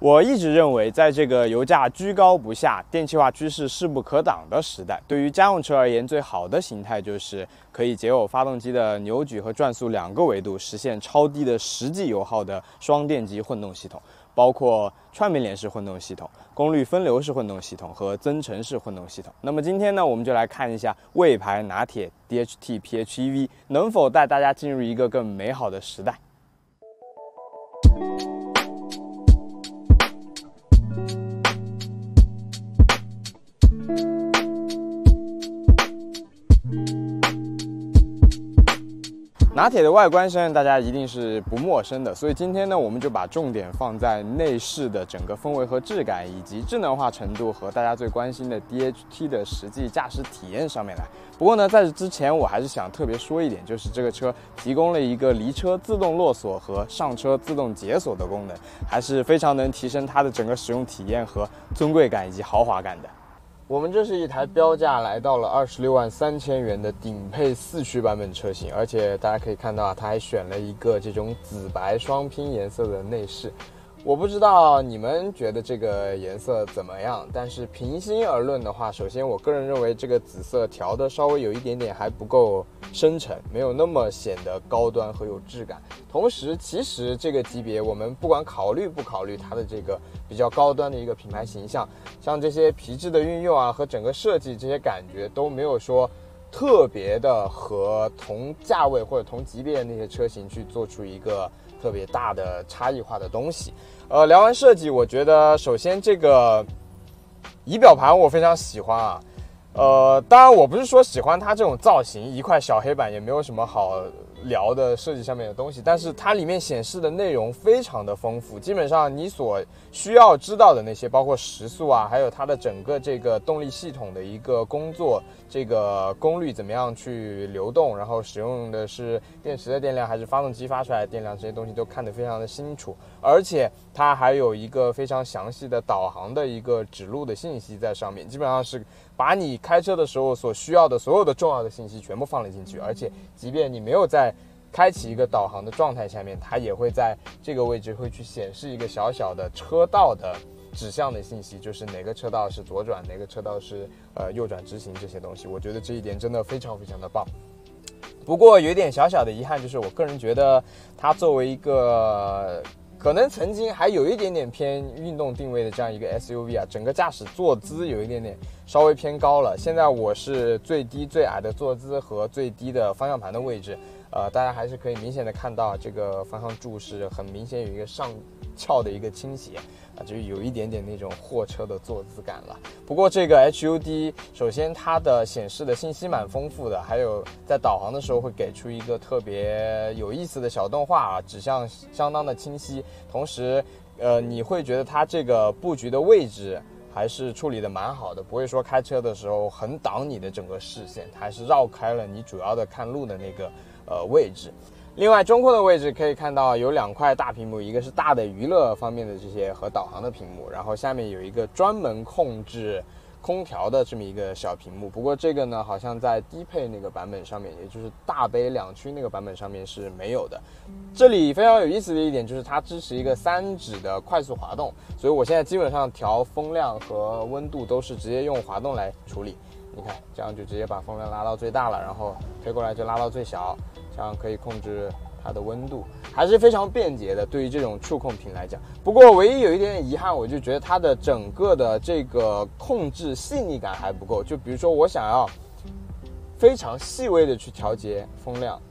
我一直认为，在这个油价居高不下、电气化趋势势不可挡的时代，对于家用车而言，最好的形态就是可以解耦发动机的扭矩和转速两个维度，实现超低的实际油耗的双电机混动系统，包括串并联式混动系统、功率分流式混动系统和增程式混动系统。那么今天呢，我们就来看一下魏牌拿铁 DHT PHEV 能否带大家进入一个更美好的时代。拿铁的外观相信大家一定是不陌生的，所以今天呢，我们就把重点放在内饰的整个氛围和质感，以及智能化程度和大家最关心的 DHT 的实际驾驶体验上面来。不过呢，在这之前，我还是想特别说一点，就是这个车提供了一个离车自动落锁和上车自动解锁的功能，还是非常能提升它的整个使用体验和尊贵感以及豪华感的。我们这是一台标价来到了26.3万元的顶配4驱版本车型，而且大家可以看到它还选了一个这种紫白双拼颜色的内饰。我不知道你们觉得这个颜色怎么样，但是平心而论的话，首先我个人认为这个紫色调的稍微有一点点还不够深沉，没有那么显得高端和有质感。同时，其实这个级别我们不管考虑不考虑它的这个比较高端的一个品牌形象，像这些皮质的运用啊和整个设计这些感觉都没有说特别的和同价位或者同级别的那些车型去做出一个特别大的差异化的东西。聊完设计，我觉得首先这个仪表盘我非常喜欢啊。当然我不是说喜欢它这种造型，一块小黑板也没有什么好聊的设计上面的东西，但是它里面显示的内容非常的丰富，基本上你所需要知道的那些，包括时速啊，还有它的整个这个动力系统的一个工作，这个功率怎么样去流动，然后使用的是电池的电量还是发动机发出来的电量，这些东西都看得非常的清楚，而且它还有一个非常详细的导航的一个指路的信息在上面，基本上是把你开车的时候所需要的所有的重要的信息全部放了进去，而且即便你没有在开启一个导航的状态下面，它也会在这个位置会去显示一个小小的车道的指向的信息，就是哪个车道是左转，哪个车道是右转直行这些东西。我觉得这一点真的非常非常的棒。不过有一点小小的遗憾，就是我个人觉得它作为一个可能曾经还有一点点偏运动定位的这样一个 SUV 啊，整个驾驶坐姿有一点点稍微偏高了。现在我是最低最矮的坐姿和最低的方向盘的位置，大家还是可以明显的看到这个方向柱是很明显有一个上翘的一个倾斜啊，就有一点点那种货车的坐姿感了。不过这个 HUD 首先它的显示的信息蛮丰富的，还有在导航的时候会给出一个特别有意思的小动画啊，指向相当的清晰。同时你会觉得它这个布局的位置还是处理的蛮好的，不会说开车的时候很挡你的整个视线，它还是绕开了你主要的看路的那个位置。另外中控的位置可以看到有2块大屏幕，一个是大的娱乐方面的这些和导航的屏幕，然后下面有一个专门控制空调的这么一个小屏幕。不过这个呢好像在低配那个版本上面，也就是大杯2驱那个版本上面是没有的。这里非常有意思的一点就是它支持一个3指的快速滑动，所以我现在基本上调风量和温度都是直接用滑动来处理。你看这样就直接把风量拉到最大了，然后推过来就拉到最小，这样可以控制它的温度，还是非常便捷的对于这种触控屏来讲。不过唯一有一点遗憾，我就觉得它的整个的这个控制细腻感还不够。就比如说我想要非常细微的去调节风量，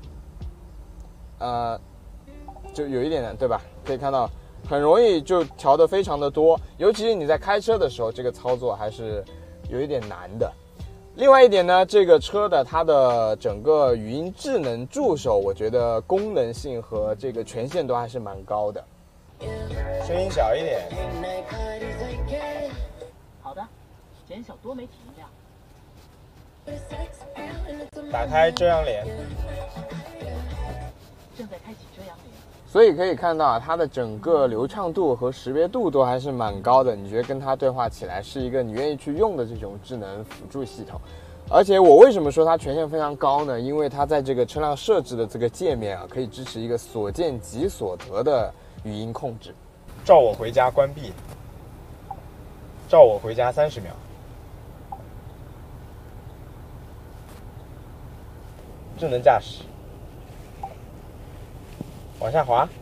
就有一点难，对吧？可以看到很容易就调得非常的多，尤其是你在开车的时候，这个操作还是有一点难的。另外一点呢，这个车的它的整个语音智能助手，我觉得功能性和这个权限都还是蛮高的。声音小一点。 好的，减小多媒体音量。 打开遮阳帘。 正在开启遮阳帘。 所以可以看到啊，它的整个流畅度和识别度都还是蛮高的，你觉得跟它对话起来是一个你愿意去用的这种智能辅助系统。而且我为什么说它权限非常高呢？因为它在这个车辆设置的这个界面啊，可以支持一个所见即所得的语音控制。 照我回家关闭，照我回家30秒，智能驾驶，往下滑，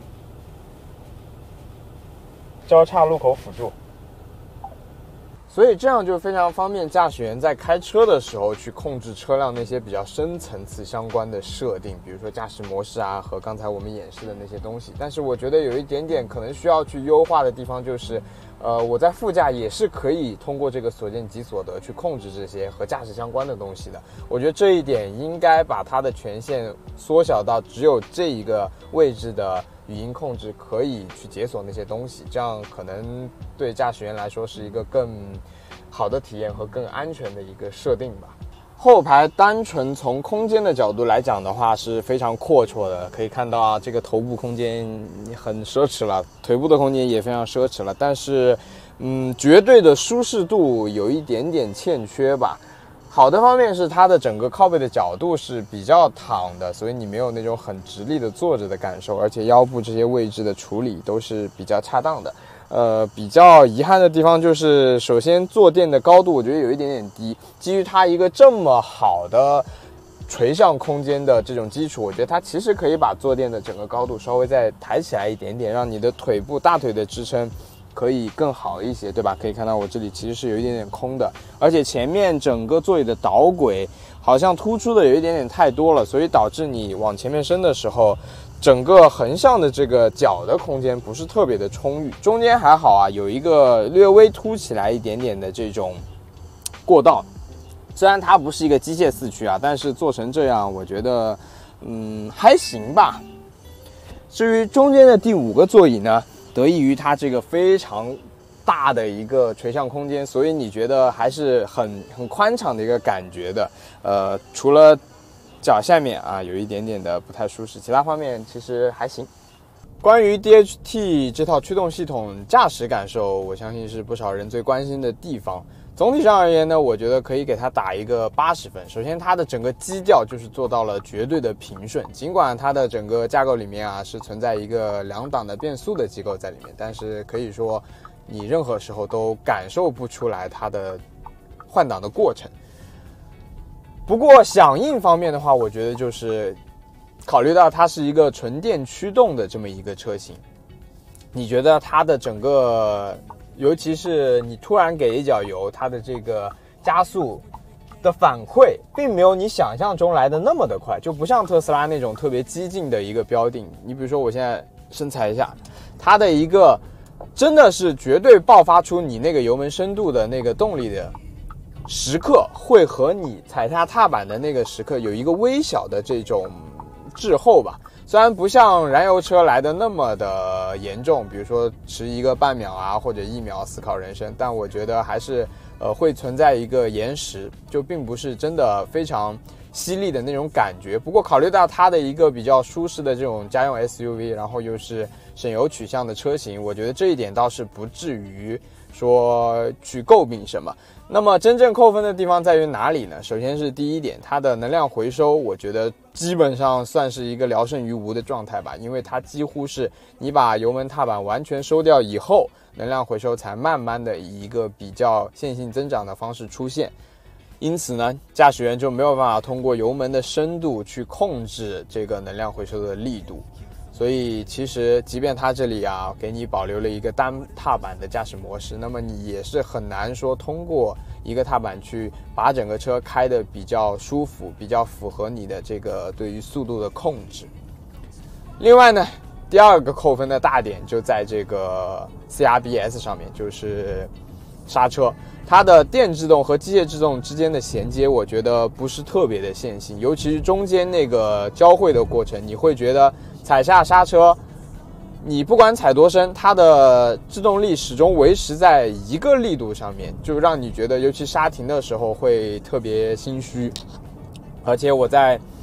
交叉路口辅助。所以这样就非常方便驾驶员在开车的时候去控制车辆那些比较深层次相关的设定，比如说驾驶模式啊和刚才我们演示的那些东西。但是我觉得有一点点可能需要去优化的地方就是，我在副驾也是可以通过这个所见即所得去控制这些和驾驶相关的东西的。我觉得这一点应该把它的权限缩小到只有这一个位置的语音控制可以去解锁那些东西，这样可能对驾驶员来说是一个更好的体验和更安全的一个设定吧。后排单纯从空间的角度来讲的话是非常阔绰的，可以看到啊，这个头部空间很奢侈了，腿部的空间也非常奢侈了，但是绝对的舒适度有一点点欠缺吧。好的方面是它的整个靠背的角度是比较躺的，所以你没有那种很直立的坐着的感受，而且腰部这些位置的处理都是比较恰当的。比较遗憾的地方就是，首先坐垫的高度我觉得有一点点低，基于它一个这么好的垂向空间的这种基础，我觉得它其实可以把坐垫的整个高度稍微再抬起来一点点，让你的腿部大腿的支撑可以更好一些，对吧？可以看到我这里其实是有一点点空的，而且前面整个座椅的导轨好像突出的有一点点太多了，所以导致你往前面伸的时候，整个横向的这个脚的空间不是特别的充裕。中间还好啊，有一个略微凸起来一点点的这种过道，虽然它不是一个机械四驱啊，但是做成这样我觉得还行吧。至于中间的第5个座椅呢，得益于它这个非常大的一个垂向空间，所以你觉得还是很宽敞的一个感觉的。除了脚下面啊有一点点的不太舒适，其他方面其实还行。关于 DHT 这套驱动系统驾驶感受，我相信是不少人最关心的地方。总体上而言呢，我觉得可以给它打一个80分。首先它的整个基调就是做到了绝对的平顺，尽管它的整个架构里面啊是存在一个2档的变速的机构在里面，但是可以说你任何时候都感受不出来它的换挡的过程。不过响应方面的话，我觉得就是考虑到它是一个纯电驱动的这么一个车型，你觉得它的整个，尤其是你突然给一脚油，它的这个加速的反馈并没有你想象中来的那么的快，就不像特斯拉那种特别激进的一个标定。你比如说我现在身材一下，它的一个真的是绝对爆发出你那个油门深度的那个动力的时刻，会和你踩下踏板的那个时刻有一个微小的这种滞后吧。虽然不像燃油车来的那么的严重，比如说迟一个半秒啊或者1秒思考人生，但我觉得还是会存在一个延时，就并不是真的非常犀利的那种感觉。不过考虑到它的一个比较舒适的这种家用 SUV， 然后又是省油取向的车型，我觉得这一点倒是不至于说去诟病什么。那么真正扣分的地方在于哪里呢？首先是第一点，它的能量回收我觉得基本上算是一个聊胜于无的状态吧，因为它几乎是你把油门踏板完全收掉以后，能量回收才慢慢的以一个比较线性增长的方式出现。因此呢，驾驶员就没有办法通过油门的深度去控制这个能量回收的力度。所以其实即便它这里啊给你保留了一个单踏板的驾驶模式，那么你也是很难说通过一个踏板去把整个车开得比较舒服，比较符合你的这个对于速度的控制。另外呢，第2个扣分的大点就在这个 CRBS 上面，就是刹车。它的电制动和机械制动之间的衔接我觉得不是特别的线性，尤其是中间那个交汇的过程，你会觉得踩下刹车，你不管踩多深，它的制动力始终维持在一个力度上面，就让你觉得尤其刹停的时候会特别心虚。而且我在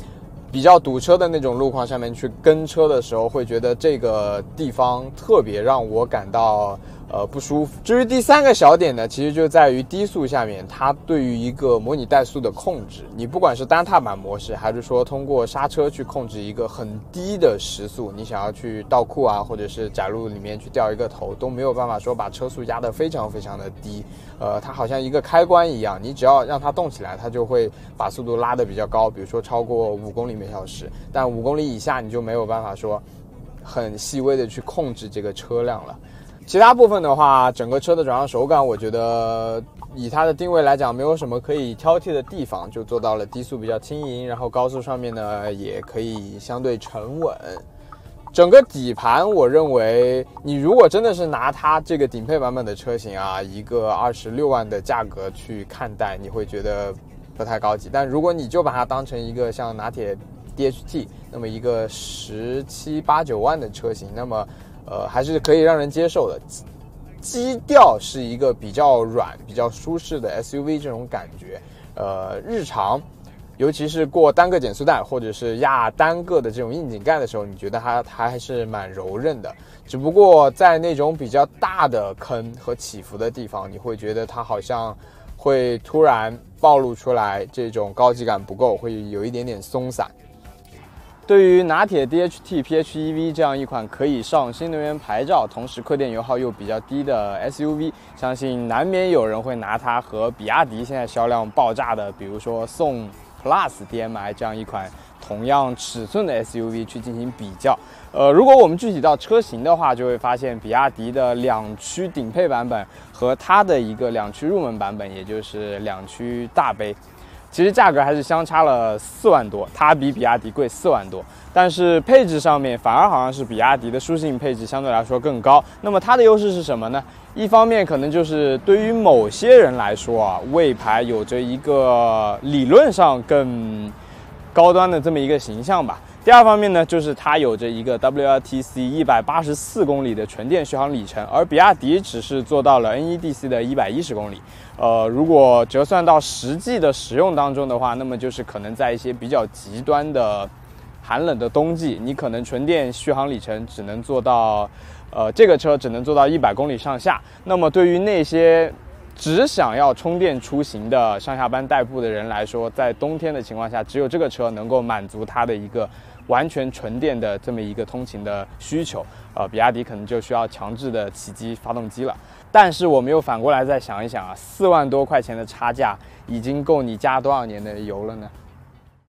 比较堵车的那种路况上面去跟车的时候，会觉得这个地方特别让我感到不舒服。至于第3个小点呢，其实就在于低速下面它对于一个模拟怠速的控制，你不管是单踏板模式，还是说通过刹车去控制一个很低的时速，你想要去倒库啊，或者是窄路里面去掉一个头，都没有办法说把车速压得非常非常的低。它好像一个开关一样，你只要让它动起来，它就会把速度拉得比较高，比如说超过5公里每小时。但5公里以下你就没有办法说很细微的去控制这个车辆了。其他部分的话，整个车的转向手感，我觉得以它的定位来讲，没有什么可以挑剔的地方，就做到了低速比较轻盈，然后高速上面呢也可以相对沉稳。整个底盘，我认为你如果真的是拿它这个顶配版本的车型啊，一个26万的价格去看待，你会觉得不太高级。但如果你就把它当成一个像拿铁 DHT 那么一个17、8、9万的车型，那么还是可以让人接受的。基调是一个比较软、比较舒适的 SUV 这种感觉。日常尤其是过单个减速带或者是压单个的这种硬井盖的时候，你觉得它还是蛮柔韧的。只不过在那种比较大的坑和起伏的地方，你会觉得它好像会突然暴露出来，这种高级感不够，会有一点点松散。对于拿铁 DHT PHEV 这样一款可以上新能源牌照，同时亏电油耗又比较低的 SUV， 相信难免有人会拿它和比亚迪现在销量爆炸的，比如说宋 Plus DM-i 这样一款同样尺寸的 SUV 去进行比较。如果我们具体到车型的话，就会发现比亚迪的2驱顶配版本和它的一个2驱入门版本，也就是2驱大杯，其实价格还是相差了4万多，它比比亚迪贵4万多，但是配置上面反而好像是比亚迪的舒适性配置相对来说更高。那么它的优势是什么呢？一方面可能就是对于某些人来说啊，魏牌有着一个理论上更高端的这么一个形象吧。第二方面呢，就是它有着一个 WLTC 184公里的纯电续航里程，而比亚迪只是做到了 NEDC 的110公里。如果折算到实际的使用当中的话，那么就是可能在一些比较极端的寒冷的冬季，你可能纯电续航里程只能做到，这个车只能做到100公里上下。那么对于那些只想要充电出行的上下班代步的人来说，在冬天的情况下，只有这个车能够满足它的一个完全纯电的这么一个通勤的需求。比亚迪可能就需要强制的起机发动机了。但是我们又反过来再想一想啊，4万多块钱的差价已经够你加多少年的油了呢？